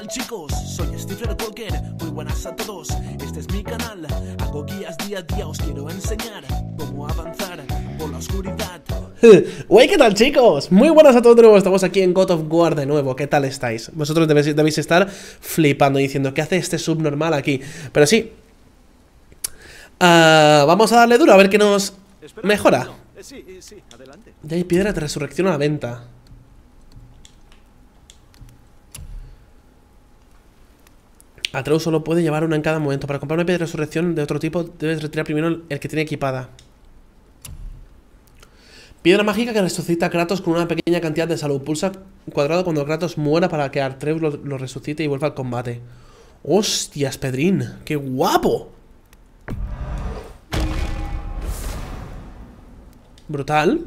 tal, chicos? Soy Stephen Walker, muy buenas a todos. Este es mi canal, hago guías día a día. Os quiero enseñar cómo avanzar por la oscuridad. Wey, ¿qué tal, chicos? Muy buenas a todos de nuevo, estamos aquí en God of War de nuevo. ¿Qué tal estáis? Vosotros debéis estar flipando diciendo, ¿qué hace este subnormal aquí? Pero sí, vamos a darle duro a ver qué nos mejora. Sí, adelante. Ya hay piedra de resurrección a la venta. Atreus solo puede llevar una en cada momento. Para comprar una piedra de resurrección de otro tipo, debes retirar primero el que tiene equipada. Piedra mágica que resucita a Kratos con una pequeña cantidad de salud. Pulsa cuadrado cuando Kratos muera para que Atreus lo resucite y vuelva al combate. ¡Hostias, Pedrín! ¡Qué guapo! Brutal.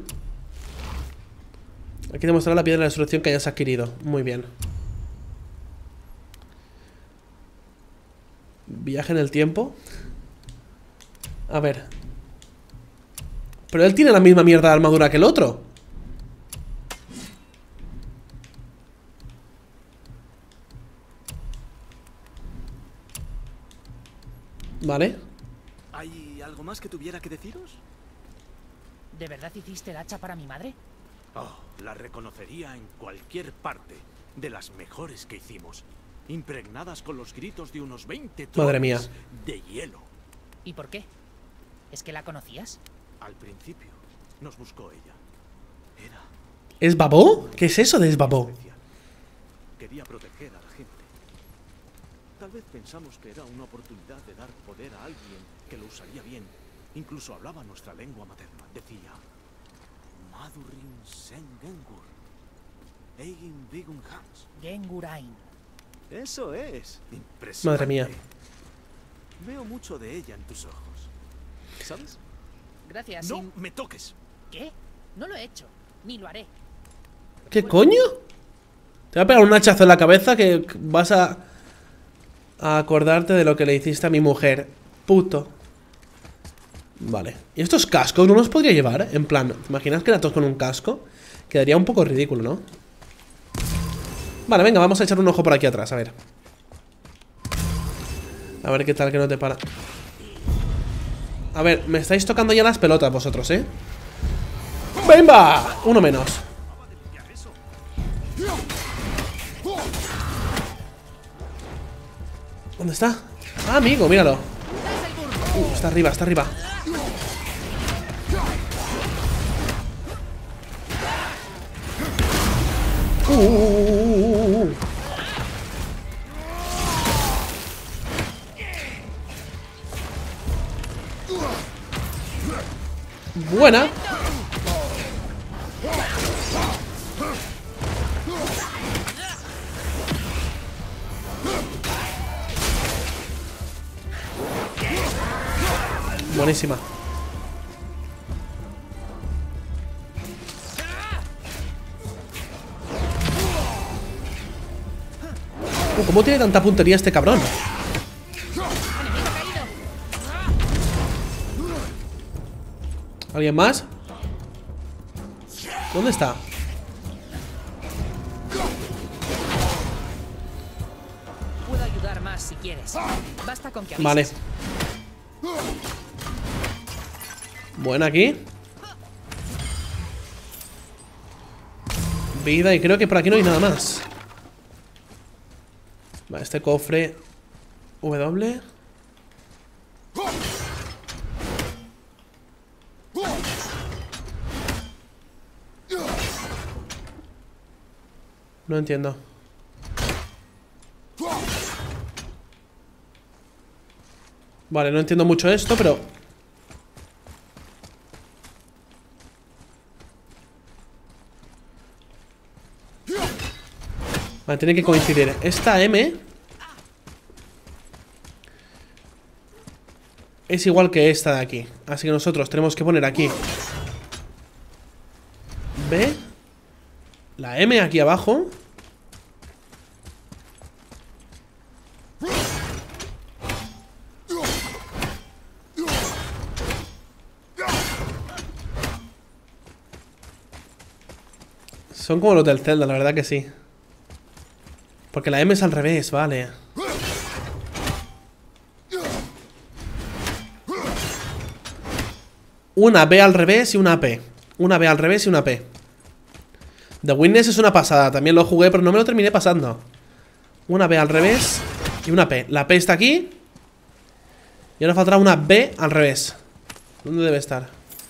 Aquí demostrar la piedra de resurrección que hayas adquirido. Muy bien. Viaje en el tiempo. A ver. Pero él tiene la misma mierda de armadura que el otro. Vale. ¿Hay algo más que tuviera que deciros? ¿De verdad hiciste el hacha para mi madre? Oh, la reconocería en cualquier parte. De las mejores que hicimos. Impregnadas con los gritos de unos 20 Madre mía. troles de hielo. ¿Y por qué? ¿Es que la conocías? Al principio nos buscó ella. Era ¿Es babó? ¿Qué es eso de es babó? especial. Quería proteger a la gente. Tal vez pensamos que era una oportunidad de dar poder a alguien que lo usaría bien. Incluso hablaba nuestra lengua materna. Decía: Madurin Sen Gengur. Egin Vigun Hans. Gengurain. Eso es. Impresionante. Madre mía. Veo mucho de ella en tus ojos. ¿Sabes? Gracias. ¡No Sin- me toques! ¿Qué? No lo he hecho. Ni lo haré. ¿Qué coño? Te voy a pegar un hachazo en la cabeza que vas a acordarte de lo que le hiciste a mi mujer. Puto. Vale. ¿Y estos cascos no los podría llevar? En plan, ¿te imaginas que Kratos con un casco? Quedaría un poco ridículo, ¿no? Vale, venga, vamos a echar un ojo por aquí atrás, a ver. A ver qué tal que no te para. A ver, me estáis tocando ya las pelotas vosotros, ¿eh? ¡Venga! Uno menos. ¿Dónde está? Ah, amigo, míralo. Está arriba, está arriba. Uh. Buena. Buenísima. ¿Cómo tiene tanta puntería este cabrón? ¿Alguien más? ¿Dónde está? Puedo ayudar más si quieres. Basta con que avises. Vale. Buena aquí. Vida, y creo que por aquí no hay nada más. Vale, este cofre W. No entiendo. Vale, no entiendo mucho esto, pero... Vale, tiene que coincidir esta M es igual que esta de aquí. Así que nosotros tenemos que poner aquí B, la M aquí abajo. Son como los del Zelda, la verdad que sí. Porque la M es al revés, vale. Una B al revés y una P. Una B al revés y una P. The Witness es una pasada. También lo jugué, pero no me lo terminé pasando. Una B al revés y una P. La P está aquí. Y ahora faltará una B al revés. ¿Dónde debe estar?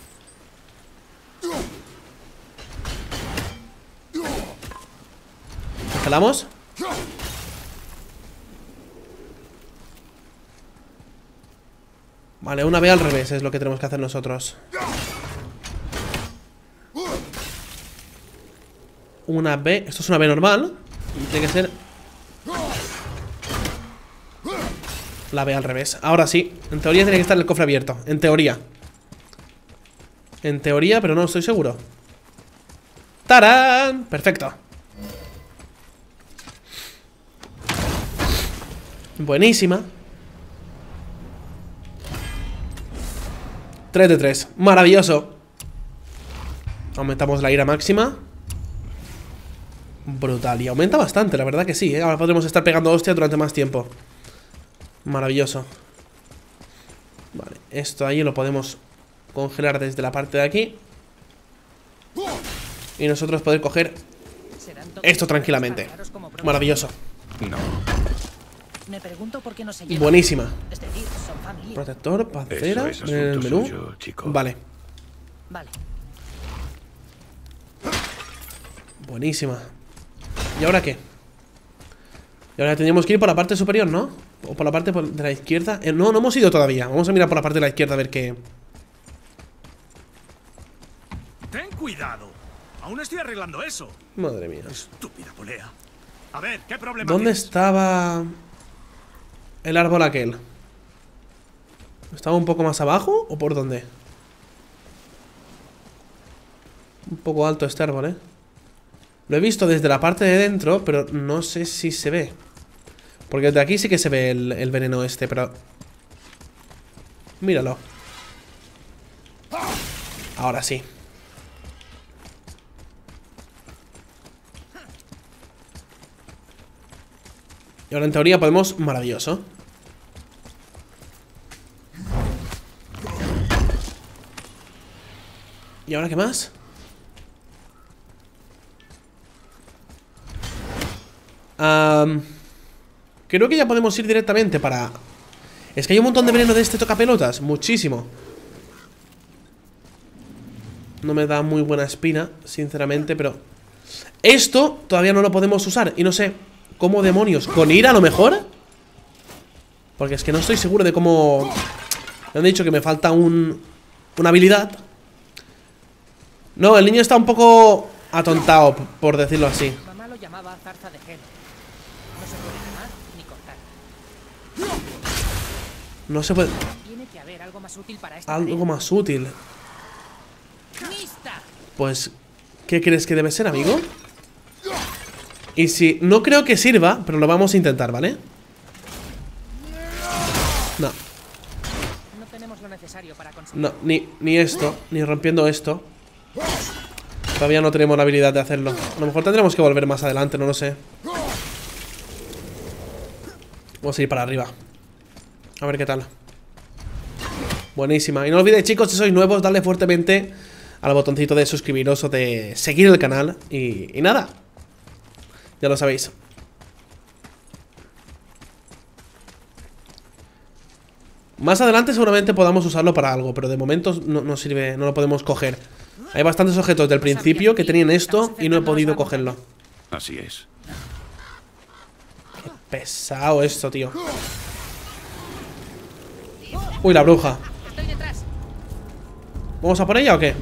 ¿Escalamos? Vale, una B al revés es lo que tenemos que hacer nosotros. Una B. Esto es una B normal. Y tiene que ser la B al revés. Ahora sí. En teoría tiene que estar el cofre abierto. En teoría. En teoría, pero no estoy seguro. ¡Tarán! Perfecto. Buenísima. 3 de 3. Maravilloso. Aumentamos la ira máxima. Brutal. Y aumenta bastante, la verdad que sí, ¿eh? Ahora podremos estar pegando hostia durante más tiempo. Maravilloso. Vale, esto ahí lo podemos congelar desde la parte de aquí. Y nosotros poder coger esto tranquilamente. Maravilloso. No. Me pregunto por qué no se llevan. Buenísima. Es decir, son familia. Protector, pancera, Eso es en el asunto menú. suyo, chico. Vale. Vale. Buenísima. ¿Y ahora qué? Y ahora tendríamos que ir por la parte superior, ¿no? O por la parte de la izquierda. No, no hemos ido todavía. Vamos a mirar por la parte de la izquierda a ver qué. Ten cuidado. Aún estoy arreglando eso. Madre mía. Estúpida polea. A ver, ¿qué problema ¿Dónde tienes? estaba el árbol aquel? ¿Estaba un poco más abajo o por dónde? Un poco alto este árbol, ¿eh? Lo he visto desde la parte de dentro, pero no sé si se ve. Porque desde aquí sí que se ve el veneno este, pero... Míralo. Ahora sí. Y ahora en teoría podemos... Maravilloso. ¿Y ahora qué más? Creo que ya podemos ir directamente para... Es que hay un montón de veneno de este tocapelotas. Muchísimo. No me da muy buena espina, sinceramente, pero... Esto todavía no lo podemos usar. Y no sé cómo demonios. ¿Con ira a lo mejor? Porque es que no estoy seguro de cómo... Me han dicho que me falta una habilidad. No, el niño está un poco atontado, por decirlo así. Mamá lo llamaba zarza de gelo. No se puede quemar ni cortar. No se puede... Tiene que haber algo más útil para esta Algo más útil. ¡Mista! Pues... ¿Qué crees que debe ser, amigo? Y si... No creo que sirva, pero lo vamos a intentar, ¿vale? No, No tenemos lo necesario para conseguir. no, ni esto, ni rompiendo esto. Todavía no tenemos la habilidad de hacerlo. A lo mejor tendremos que volver más adelante, no lo sé. Vamos a ir para arriba. A ver qué tal. Buenísima. Y no olvidéis, chicos, si sois nuevos, darle fuertemente al botoncito de suscribiros o de seguir el canal. Y nada, ya lo sabéis. Más adelante seguramente podamos usarlo para algo, pero de momento no sirve, no lo podemos coger. Hay bastantes objetos del principio que tenían esto y no he podido cogerlo. Así es. Pesado esto, tío. Uy, la bruja. Estoy detrás. ¿Vamos a por ella o qué?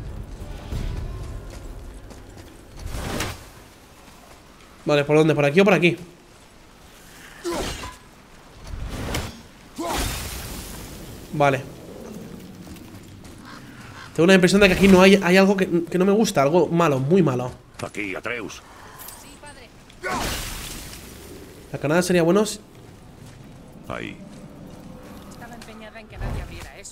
Vale, ¿por dónde? ¿Por aquí o por aquí? Vale. Tengo una impresión de que aquí no hay algo que no me gusta. Algo malo, muy malo. Aquí, Atreus. Sí, padre. La canada sería bueno. Ahí. Estaba empeñada en que nadie abriera eso.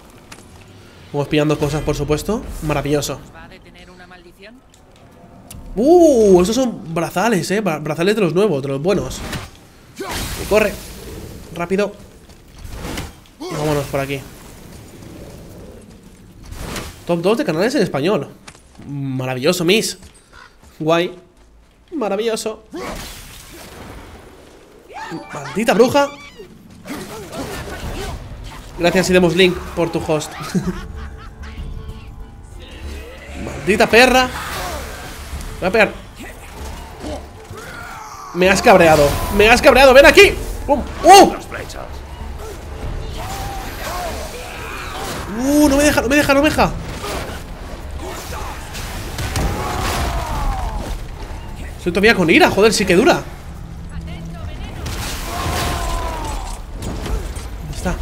Vamos pillando cosas, por supuesto. Maravilloso. ¿Nos va a detener una maldición? Esos son brazales, brazales de los nuevos, de los buenos. Y corre. Rápido. Y vámonos por aquí. Top 2 de canales en español. Maravilloso, Miss. Guay. Maravilloso. Maldita bruja. Gracias, Idemos Link, por tu host. Maldita perra. Voy a pegar. Me has cabreado. Me has cabreado. Ven aquí. ¡Pum! Las flechas. No me deja, no me deja, no me deja. Estoy todavía con ira, joder, sí que dura. ¿Dónde está?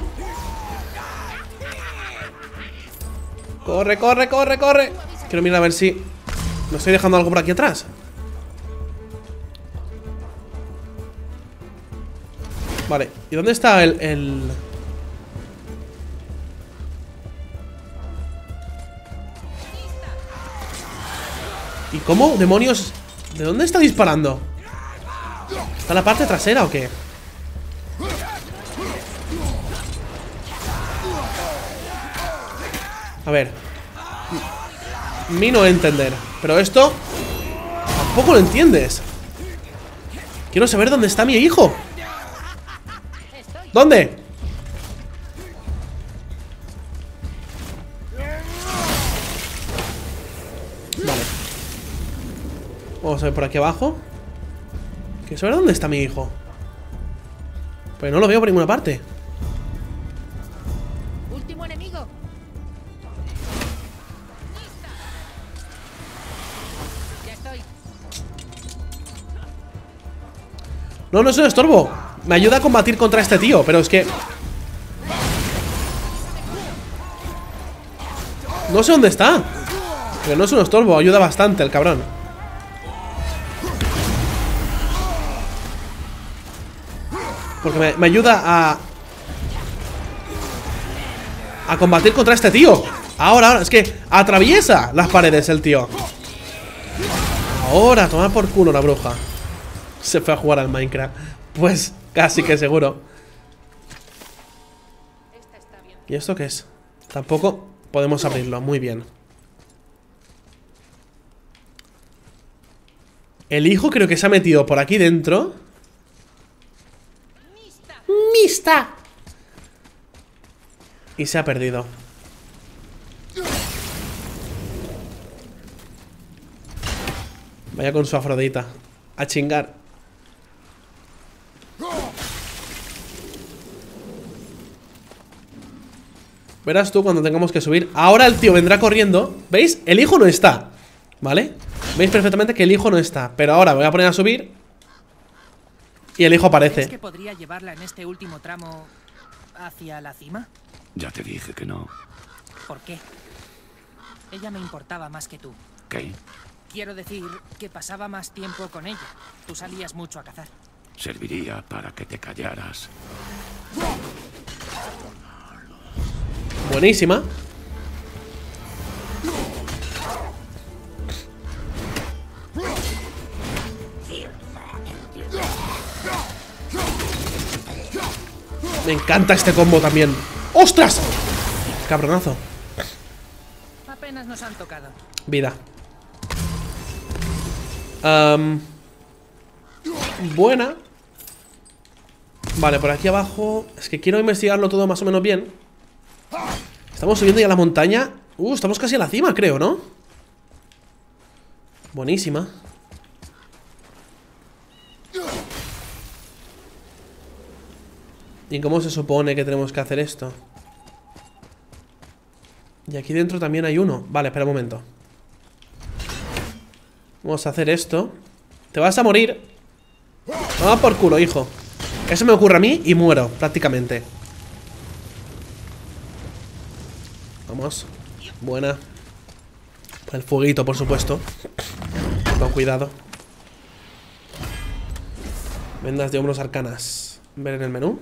Corre, corre, corre, corre. Quiero mirar a ver si me estoy dejando algo por aquí atrás. Vale, ¿y dónde está el... ¿Y cómo, demonios? ¿De dónde está disparando? ¿Está en la parte trasera o qué? A ver. Mi no entender. Pero esto tampoco lo entiendes. Quiero saber dónde está mi hijo. ¿Dónde? Vale. Vamos a ver por aquí abajo. Quiero saber dónde está mi hijo. Pues no lo veo por ninguna parte. Último enemigo. Ya estoy. No, no es un estorbo. Me ayuda a combatir contra este tío, pero es que... no sé dónde está. Pero no es un estorbo, ayuda bastante el cabrón. Porque me ayuda a combatir contra este tío. Ahora, es que atraviesa las paredes el tío. Ahora, toma por culo la bruja. Se fue a jugar al Minecraft. Pues casi que seguro. ¿Y esto qué es? Tampoco podemos abrirlo, muy bien. El hijo creo que se ha metido por aquí dentro. ¡Mista! Y se ha perdido. Vaya con su Afrodita. A chingar. Verás tú cuando tengamos que subir. Ahora el tío vendrá corriendo. ¿Veis? El hijo no está, ¿vale? Veis perfectamente que el hijo no está. Pero ahora voy a poner a subir y el hijo aparece. ¿Crees que podría llevarla en este último tramo hacia la cima? Ya te dije que no. ¿Por qué? Ella me importaba más que tú. ¿Qué? Quiero decir que pasaba más tiempo con ella. Tú salías mucho a cazar. Serviría para que te callaras. Buenísima. Me encanta este combo también. ¡Ostras! Cabronazo. Apenas nos han tocado. Vida. Buena. Vale, por aquí abajo. Es que quiero investigarlo todo más o menos bien. Estamos subiendo ya la montaña. Estamos casi a la cima, creo, ¿no? Buenísima. ¿Y cómo se supone que tenemos que hacer esto? Y aquí dentro también hay uno. Vale, espera un momento. Vamos a hacer esto. Te vas a morir. Toma por culo, hijo. Eso me ocurre a mí y muero, prácticamente. Vamos. Buena. El fueguito, por supuesto. Con cuidado. Vendas de hombros arcanas. Ver en el menú.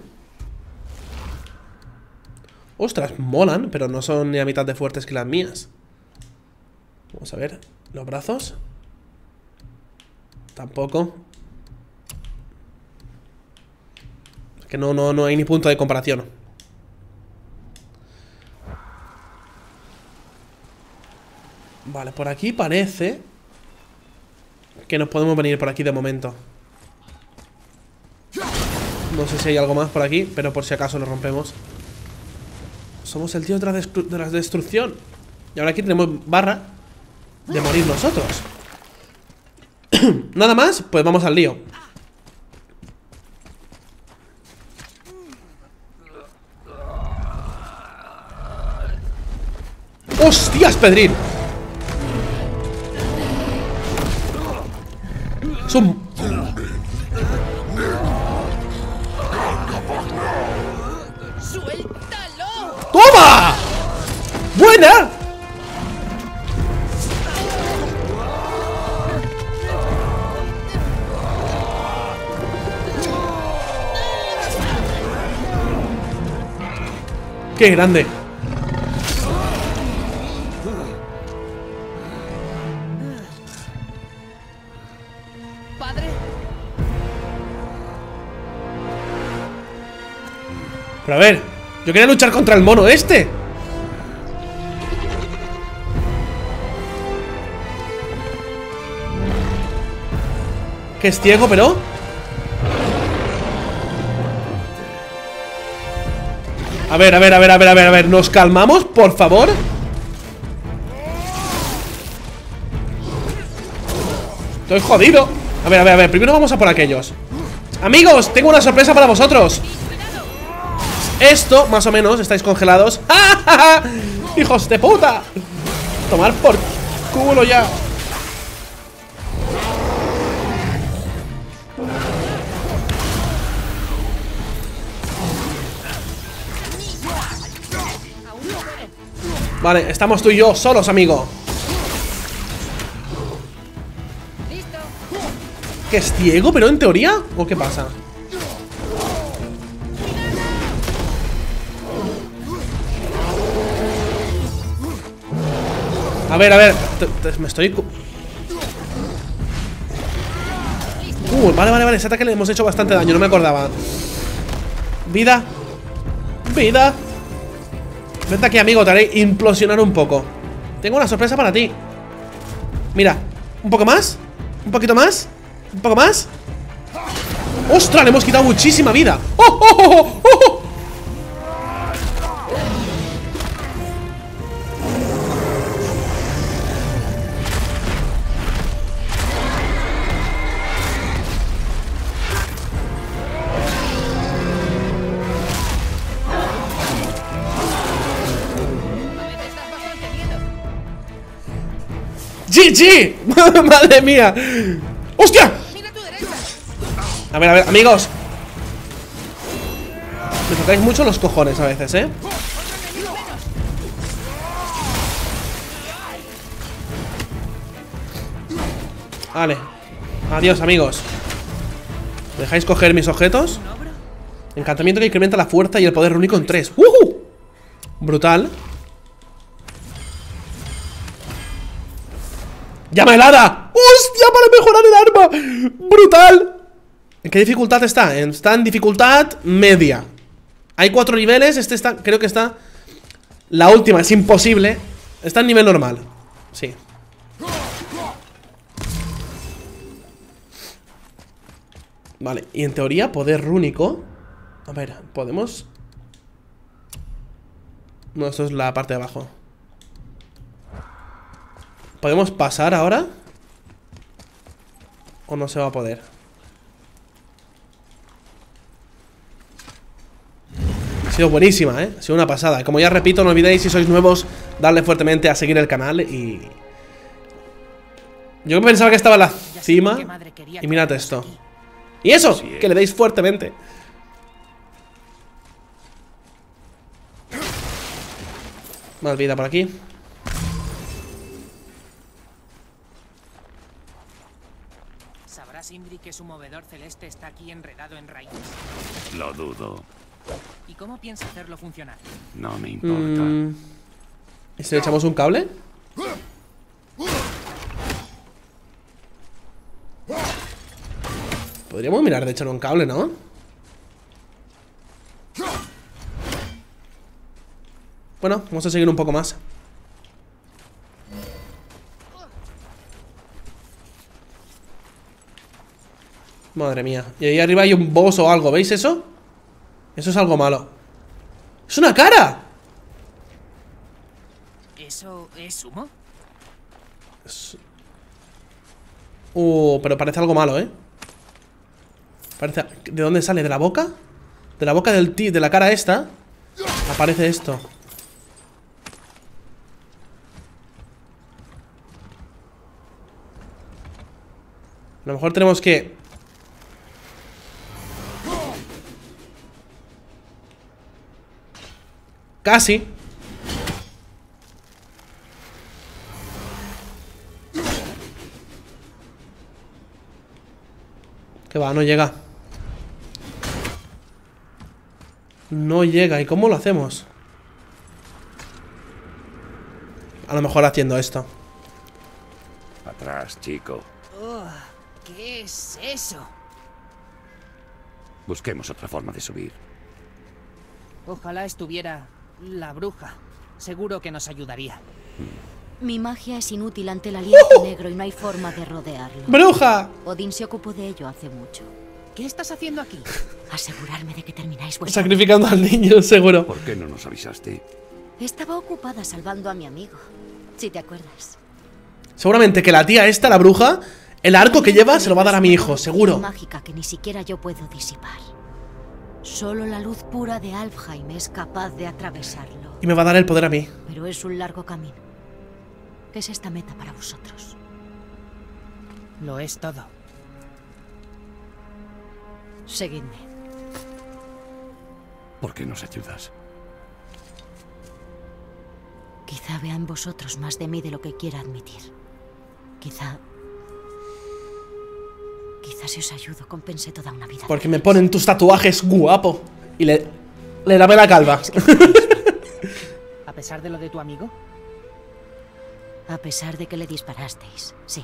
Ostras, molan, pero no son ni a mitad de fuertes que las mías. Vamos a ver. Los brazos. Tampoco. Es que no hay ni punto de comparación. Vale, por aquí parece que nos podemos venir por aquí de momento. No sé si hay algo más por aquí, pero por si acaso lo rompemos. Somos el tío de la destrucción. Y ahora aquí tenemos barra de morir nosotros. Nada más, pues vamos al lío. ¡Hostias, Pedrín! Es un... ¡Suéltalo! ¡Toma! ¡Buena! ¡Qué grande! Padre, Pero a ver, yo quería luchar contra el mono este. Que es ciego, pero... A ver, ¿nos calmamos, por favor? Estoy jodido. A ver, primero vamos a por aquellos. Amigos, tengo una sorpresa para vosotros. Esto, más o menos, estáis congelados. ¡Ja! ¡Hijos de puta! Tomar por culo ya. Vale, estamos tú y yo solos, amigo. listo. ¿Que es ciego, pero en teoría? ¿O qué pasa? A ver, me estoy... Vale, ese ataque le hemos hecho bastante daño, no me acordaba. Vida. Vida. Vente aquí, amigo, te haré implosionar un poco. Tengo una sorpresa para ti. Mira, un poco más. Un poquito más. Un poco más. ¡Ostras! Le hemos quitado muchísima vida. ¡Oh, oh, oh, oh, oh! ¡GG! ¡Madre mía! ¡Hostia! Mira a tu derecha. A ver, amigos. Me tocáis mucho los cojones a veces, ¿eh? Vale. Adiós, amigos. ¿Me dejáis coger mis objetos? Encantamiento que incrementa la fuerza y el poder rúnico en 3. Brutal. ¡Llama helada! ¡Hostia! Para mejorar el arma. ¡Brutal! ¿En qué dificultad está? Está en dificultad media. Hay 4 niveles. Este está, creo que está... La última es imposible. Está en nivel normal. Sí. Vale, y en teoría poder rúnico. A ver, ¿podemos? No, esto es la parte de abajo. ¿Podemos pasar ahora? ¿O no se va a poder? Ha sido buenísima, ¿eh? Ha sido una pasada. Como ya repito, no olvidéis, si sois nuevos, darle fuertemente a seguir el canal y... Yo pensaba que estaba en la cima. Y mirad esto. Y eso, que le deis fuertemente. Más vida por aquí. ¿Sabrá Sindri que su movedor celeste está aquí enredado en raíces? Lo dudo. ¿Y cómo piensa hacerlo funcionar? No me importa. ¿Y si le echamos un cable? Podríamos mirar de echar un cable, ¿no? Bueno, vamos a seguir un poco más. Madre mía. Y ahí arriba hay un boss o algo, ¿veis eso? Eso es algo malo. ¡Es una cara! ¿Eso es humo? Pero parece algo malo, ¿eh? Parece... ¿De dónde sale? ¿De la boca? De la boca de la cara esta aparece esto. A lo mejor tenemos que... Casi. Que va, no llega. No llega. ¿Y cómo lo hacemos? A lo mejor haciendo esto. Atrás, chico. ¿Qué es eso? Busquemos otra forma de subir. Ojalá estuviera la bruja. Seguro que nos ayudaría. Mi magia es inútil ante el aliento negro y no hay forma de rodearlo. ¡Bruja! Odín se ocupó de ello hace mucho. ¿Qué estás haciendo aquí? Asegurarme de que termináis vuestra... Sacrificando al niño, seguro. ¿Por qué no nos avisaste? Estaba ocupada salvando a mi amigo, si te acuerdas. Seguramente que la tía esta, la bruja, el arco que lleva se lo va a dar a mi hijo, seguro. Mágica que ni siquiera yo puedo disipar. Solo la luz pura de Alfheim es capaz de atravesarlo. Y me va a dar el poder a mí. Pero es un largo camino. ¿Qué es esta meta para vosotros? Lo es todo. Seguidme. ¿Por qué nos ayudas? Quizá vea en vosotros más de mí de lo que quiera admitir. Quizá si os ayudo compense toda una vida. Porque me ponen tus tatuajes, guapo. Y le lavé la calva. ¿A pesar de lo de tu amigo? A pesar de que le disparasteis, sí.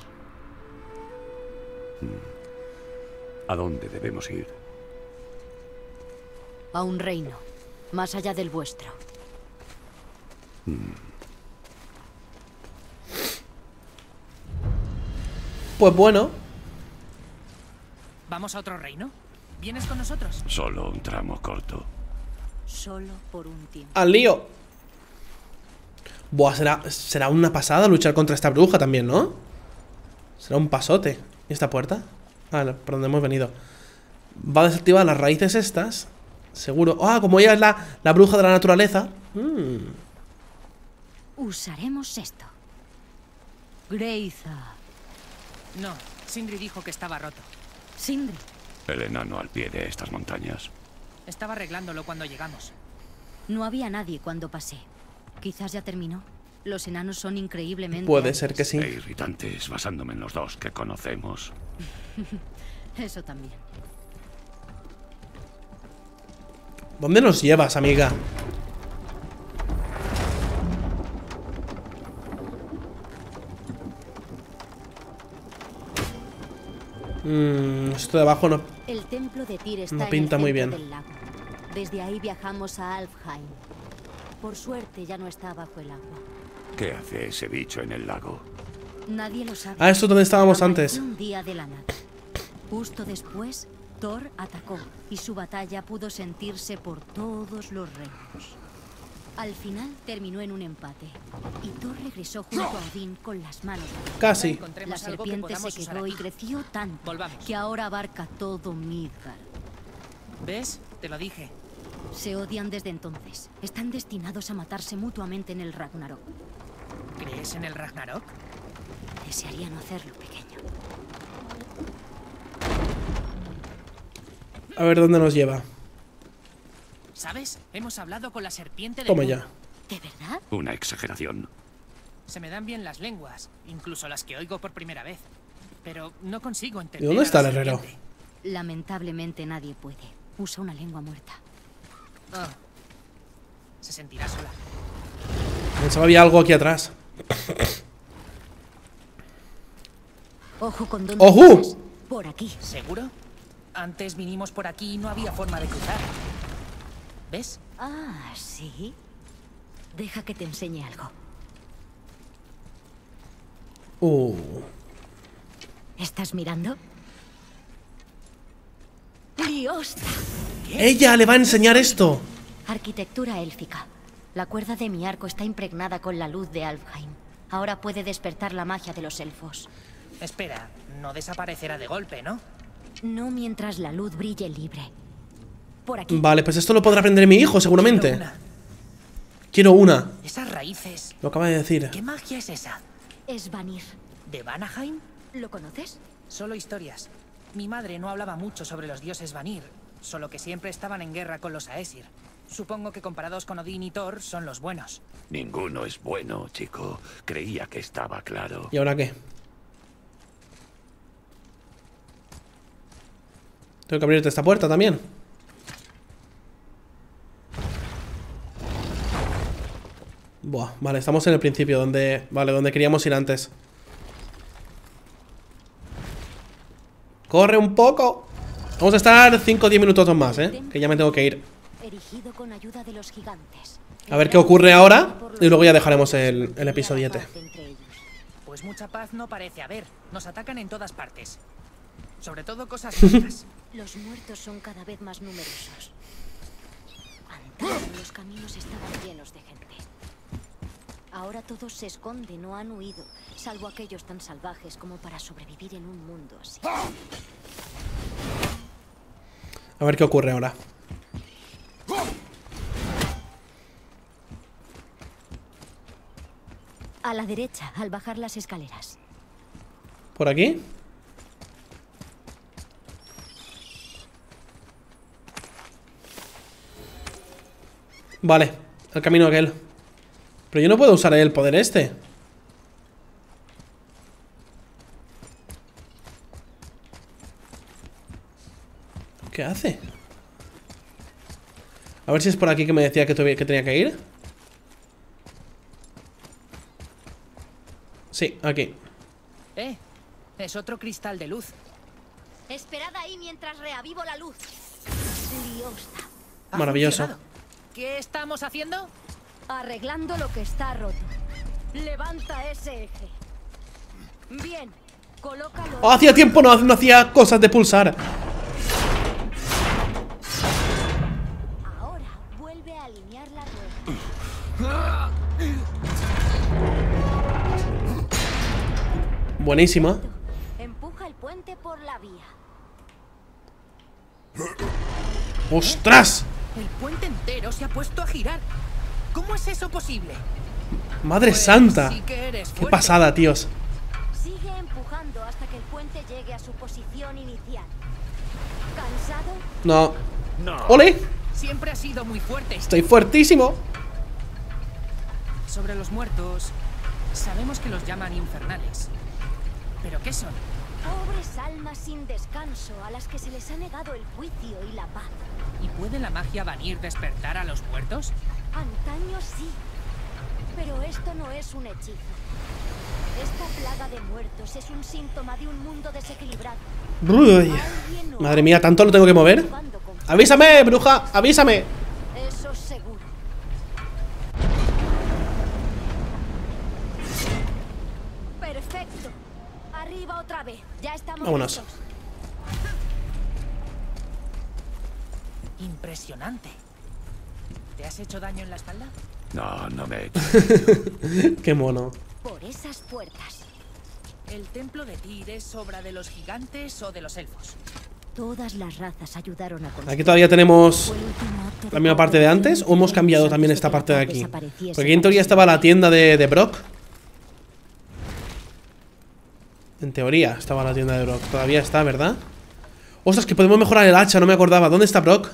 ¿A dónde debemos ir? A un reino, más allá del vuestro. Pues bueno. ¿Vamos a otro reino? ¿Vienes con nosotros? Solo un tramo corto. Solo por un tiempo. Al lío. Buah, será una pasada luchar contra esta bruja también, ¿no? Será un pasote. ¿Y esta puerta? Ah, por donde hemos venido. Va a desactivar las raíces estas. Seguro. Ah, como ella es la bruja de la naturaleza. Usaremos esto. Greiza. No, Sindri dijo que estaba roto. Sindri. El enano al pie de estas montañas. Estaba arreglándolo cuando llegamos. No había nadie cuando pasé. Quizás ya terminó. Los enanos son increíblemente... Puede ser que sí. E irritantes, basándome en los dos que conocemos. Eso también. ¿Dónde nos llevas, amiga? Esto de abajo no... El templo de Tyr está No pinta en el muy centro bien. del lago. Desde ahí viajamos a Alfheim. Por suerte ya no está bajo el agua. ¿Qué hace ese bicho en el lago? Nadie lo sabe. Ah, esto es donde estábamos Apareció antes. un día de la nada. Justo después, Thor atacó y su batalla pudo sentirse por todos los reinos. Al final terminó en un empate y Thor regresó junto a Odín con las manos vacías. Casi. La Encontremos algo que serpiente se podamos usar quedó y aquí. creció tanto Volvamos. que ahora abarca todo Midgard. ¿Ves? Te lo dije. Se odian desde entonces. Están destinados a matarse mutuamente en el Ragnarok. ¿Crees en el Ragnarok? Desearía no hacerlo, pequeño. A ver dónde nos lleva. ¿Sabes? Hemos hablado con la serpiente de... Toma ya. ¿De verdad? Una exageración. Se me dan bien las lenguas, incluso las que oigo por primera vez. Pero no consigo entender. ¿Y dónde a está la el herrero? serpiente. Lamentablemente nadie puede. Usa una lengua muerta. Ah. Se sentirá sola. Pensaba había algo aquí atrás. Ojo con dónde ¡Ojo! vas. Por aquí. ¿Seguro? Antes vinimos por aquí y no había forma de cruzar. ¿Ves? Ah, ¿sí? Deja que te enseñe algo. ¿Estás mirando? ¡Liosta! ¡Ella le va a enseñar esto! Arquitectura élfica. La cuerda de mi arco está impregnada con la luz de Alfheim. Ahora puede despertar la magia de los elfos. Espera, no desaparecerá de golpe, ¿no? No mientras la luz brille libre. Por aquí. Vale, pues esto lo podrá aprender mi hijo, seguramente. Quiero una. Quiero una. Esas raíces. Lo acaba de decir. ¿Qué magia es esa? Es Vanir. ¿De Vanaheim? ¿Lo conoces? Solo historias. Mi madre no hablaba mucho sobre los dioses Vanir, solo que siempre estaban en guerra con los Aesir. Supongo que comparados con Odín y Thor son los buenos. Ninguno es bueno, chico. Creía que estaba claro. ¿Y ahora qué? Tengo que abrirte esta puerta también. Buah, vale, estamos en el principio, donde... Vale, donde queríamos ir antes. ¡Corre un poco! Vamos a estar 5 o 10 minutos más, que ya me tengo que ir. Erigido con ayuda de los gigantes. A ver qué ocurre ahora y luego ya dejaremos el episodiete. Pues mucha paz no parece haber. Nos atacan en todas partes. Sobre todo cosas malas. Los muertos son cada vez más numerosos. Antaño los caminos estaban llenos de gente. Ahora todos se esconden o han huido, salvo aquellos tan salvajes como para sobrevivir en un mundo así. A ver qué ocurre ahora. A la derecha, al bajar las escaleras. ¿Por aquí? Vale, el camino aquel. Pero yo no puedo usar el poder este. ¿Qué hace? A ver si es por aquí que me decía que tenía que ir. Sí, aquí. Es otro cristal de luz. Esperad ahí mientras reavivo la luz. Liosta. ¿Ha Maravilloso. funcionado? ¿Qué estamos haciendo? Arreglando lo que está roto. Levanta ese eje. Bien, colócalo. Oh, hacía tiempo no hacía cosas de pulsar. Ahora vuelve a alinear la rueda. Buenísima. Empuja el puente por la vía. ¡Ostras! El puente entero se ha puesto a girar. ¿Cómo es eso posible? ¡Madre Pues santa! sí que eres ¡Qué fuerte. pasada, tíos! Sigue empujando hasta que el puente llegue a su posición inicial. ¿Cansado? No. ¡Ole! Siempre has sido muy fuerte. Estoy fuertísimo. Sobre los muertos, sabemos que los llaman infernales. ¿Pero qué son? Pobres almas sin descanso a las que se les ha negado el juicio y la paz. ¿Y puede la magia Vanir despertar a los muertos? Antaño sí, pero esto no es un hechizo. Esta plaga de muertos es un síntoma de un mundo desequilibrado. Uy. Madre mía, ¿tanto lo tengo que mover? ¡Avísame, bruja! ¡Avísame! Eso seguro. Perfecto. Arriba otra vez. Ya estamos Vámonos. listos. Impresionante. ¿Te has hecho daño en la espalda? No, no me he hecho. ¡Qué mono! Por esas puertas. ¿El templo de Tyr es obra de los gigantes o de los elfos? Todas las razas ayudaron a construir. Aquí todavía tenemos Fue el último acto la misma parte de antes. ¿O hemos cambiado también esta parte de aquí? Porque aquí en teoría estaba la tienda de Brock. En teoría estaba la tienda de Brock. Todavía está, ¿verdad? ¡Ostras, que podemos mejorar el hacha! No me acordaba. ¿Dónde está Brock?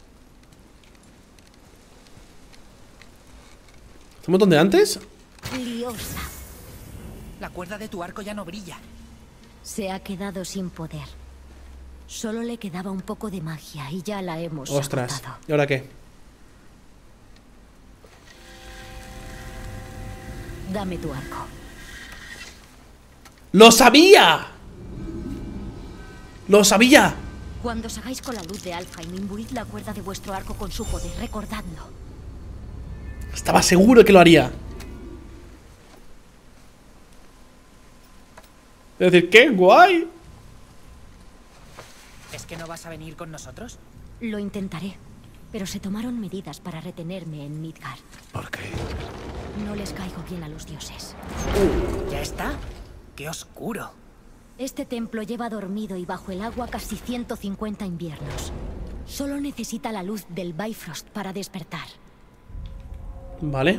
¿Estamos donde antes? Liosa. La cuerda de tu arco ya no brilla. Se ha quedado sin poder. Solo le quedaba un poco de magia y ya la hemos ¡Ostras! agotado. ¿Y ahora qué? Dame tu arco. ¡Lo sabía! ¡Lo sabía! Cuando os hagáis con la luz de Alfheim, imbuid la cuerda de vuestro arco con su poder, recordadlo. Estaba seguro que lo haría. Es decir, ¡qué guay! ¿Es que no vas a venir con nosotros? Lo intentaré, pero se tomaron medidas para retenerme en Midgard. ¿Por qué? No les caigo bien a los dioses. ¿Ya está? ¡Qué oscuro! Este templo lleva dormido y bajo el agua casi 150 inviernos. Solo necesita la luz del Bifrost para despertar. Vale.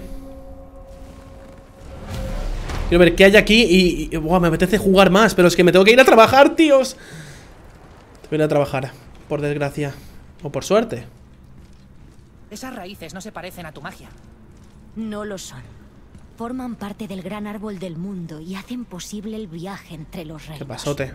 Quiero ver qué hay aquí y buah, me apetece jugar más, pero es que me tengo que ir a trabajar, tíos. Tengo que ir a trabajar, por desgracia. O por suerte. Esas raíces no se parecen a tu magia. No lo son. Forman parte del gran árbol del mundo y hacen posible el viaje entre los reinos. Qué pasote.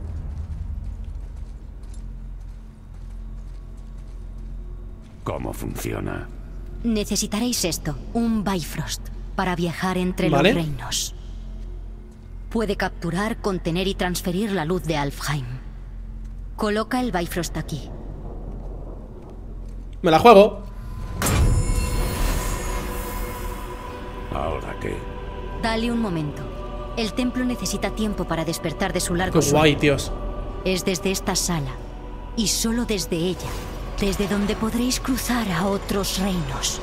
¿Cómo funciona? Necesitaréis esto, un Bifrost, para viajar entre Vale. los reinos. Puede capturar, contener y transferir la luz de Alfheim. Coloca el Bifrost aquí. Me la juego. ¿Ahora qué? Dale un momento. El templo necesita tiempo para despertar de su largo Qué guay, sueño. tíos. Es desde esta sala, y solo desde ella, desde donde podréis cruzar a otros reinos.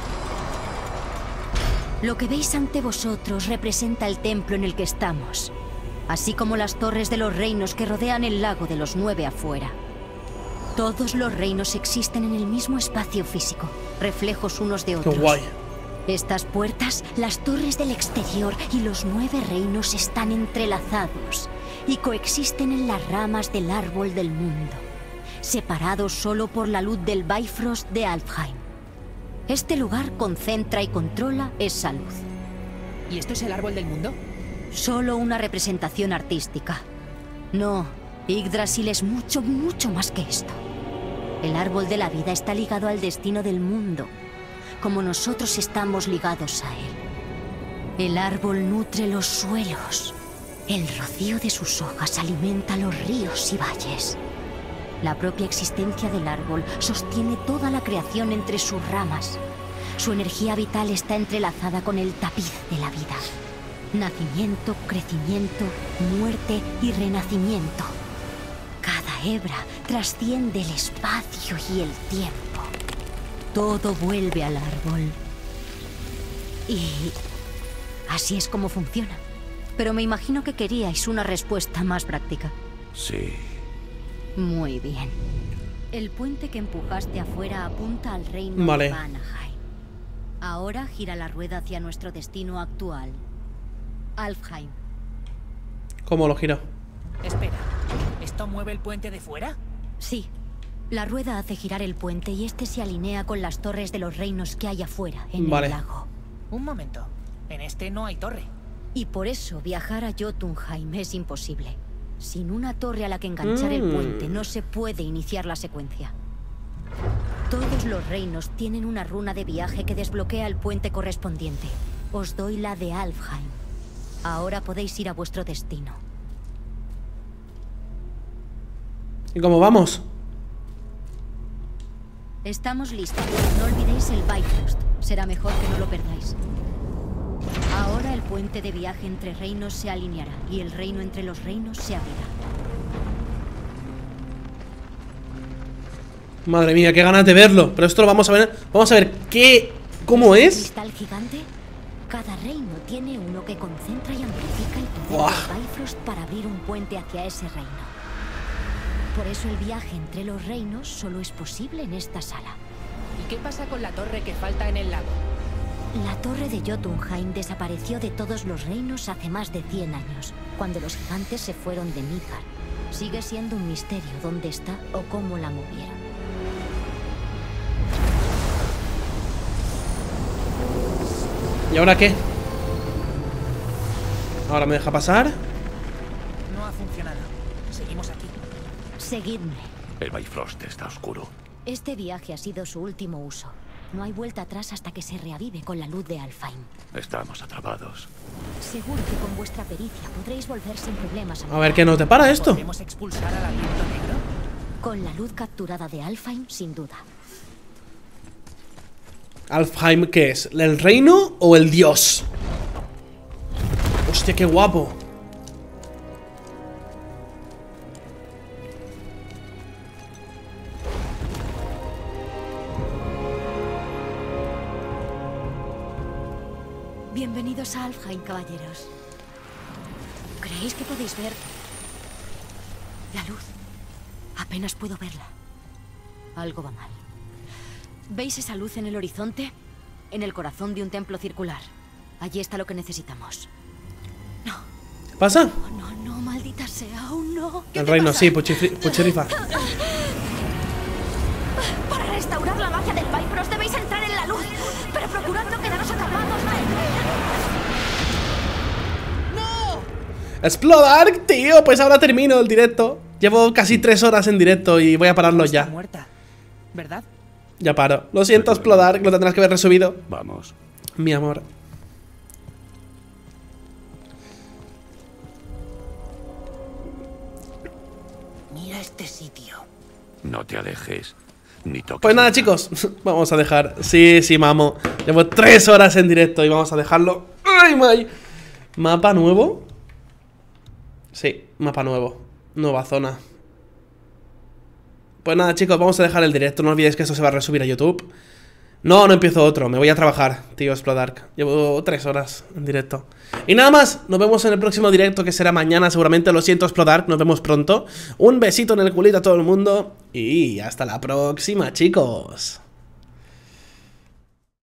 Lo que veis ante vosotros representa el templo en el que estamos, así como las torres de los reinos que rodean el lago de los 9 afuera. Todos los reinos existen en el mismo espacio físico, reflejos unos de Qué otros. guay. Estas puertas, las torres del exterior y los 9 reinos están entrelazados y coexisten en las ramas del árbol del mundo, separados solo por la luz del Bifrost de Alfheim. Este lugar concentra y controla esa luz. ¿Y esto es el árbol del mundo? Solo una representación artística. No, Yggdrasil es mucho, mucho más que esto. El árbol de la vida está ligado al destino del mundo, como nosotros estamos ligados a él. El árbol nutre los suelos. El rocío de sus hojas alimenta los ríos y valles. La propia existencia del árbol sostiene toda la creación entre sus ramas. Su energía vital está entrelazada con el tapiz de la vida. Nacimiento, crecimiento, muerte y renacimiento. Cada hebra trasciende el espacio y el tiempo. Todo vuelve al árbol. Y así es como funciona. Pero me imagino que queríais una respuesta más práctica. Sí. Muy bien. El puente que empujaste afuera apunta al reino Vale. de Vanaheim. Ahora gira la rueda hacia nuestro destino actual, Alfheim. ¿Cómo lo gira? Espera, ¿esto mueve el puente de fuera? Sí. La rueda hace girar el puente y este se alinea con las torres de los reinos que hay afuera, en Vale. el lago. Un momento, en este no hay torre. Y por eso viajar a Jotunheim es imposible. Sin una torre a la que enganchar el puente no se puede iniciar la secuencia. Todos los reinos tienen una runa de viaje que desbloquea el puente correspondiente. Os doy la de Alfheim. Ahora podéis ir a vuestro destino. ¿Y cómo vamos? Estamos listos. No olvidéis el Bifrost. Será mejor que no lo perdáis. Ahora el puente de viaje entre reinos se alineará y el reino entre los reinos se abrirá. Madre mía, qué ganas de verlo. Pero esto lo vamos a ver. Vamos a ver qué... ¿Cómo ¿Este es? cristal gigante? Cada reino tiene uno que concentra y amplifica el poder Buah. del Bifrost para abrir un puente hacia ese reino. Por eso el viaje entre los reinos solo es posible en esta sala. ¿Y qué pasa con la torre que falta en el lago? La torre de Jotunheim desapareció de todos los reinos hace más de 100 años, cuando los gigantes se fueron de Midgard. Sigue siendo un misterio dónde está o cómo la movieron. ¿Y ahora qué? ¿Ahora me deja pasar? No ha funcionado. Seguimos aquí. Seguidme. El Bifrost está oscuro. Este viaje ha sido su último uso. No hay vuelta atrás hasta que se reavive con la luz de Alfheim. Estamos atrapados. Seguro que con vuestra pericia podréis volver sin problemas A ver, ¿qué nos depara esto? ¿Podemos expulsar al aliento negro? Con la luz capturada de Alfheim, sin duda. ¿Alfheim qué es? ¿El reino o el dios? Hostia, qué guapo. Bienvenidos a Alfheim, caballeros. ¿Creéis que podéis ver la luz? Apenas puedo verla. Algo va mal. ¿Veis esa luz en el horizonte? En el corazón de un templo circular. Allí está lo que necesitamos. No. ¿Qué pasa? No, no, maldita sea, aún no. El reino, sí, Pucherifa. Para restaurar la magia del Bifrost debéis entrar en la luz. Pero procurad no quedaros atrapados. ¡Explodark, tío! Pues ahora termino el directo. Llevo casi 3 horas en directo y voy a pararlo Está ya. muerta, ¿verdad? Ya paro. Lo siento, Explodark, lo tendrás que haber resubido. Vamos. Mi amor. Mira este sitio. No te alejes. Ni toques. Pues nada, chicos, vamos a dejar. Sí, mamo. Llevo 3 horas en directo y vamos a dejarlo. ¡Ay, my! ¿Mapa nuevo? Sí, mapa nuevo. Nueva zona. Pues nada, chicos, vamos a dejar el directo. No olvidéis que esto se va a resubir a YouTube. No empiezo otro. Me voy a trabajar, tío Explodark. Llevo 3 horas en directo. Y nada más, nos vemos en el próximo directo, que será mañana seguramente. Lo siento, Explodark, nos vemos pronto. Un besito en el culito a todo el mundo. Y hasta la próxima, chicos.